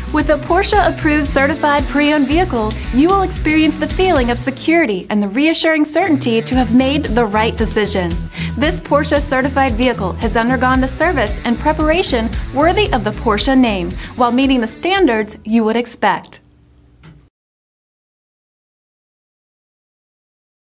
With a Porsche-approved certified pre-owned vehicle, you will experience the feeling of security and the reassuring certainty to have made the right decision. This Porsche certified vehicle has undergone the service and preparation worthy of the Porsche name, while meeting the standards you would expect.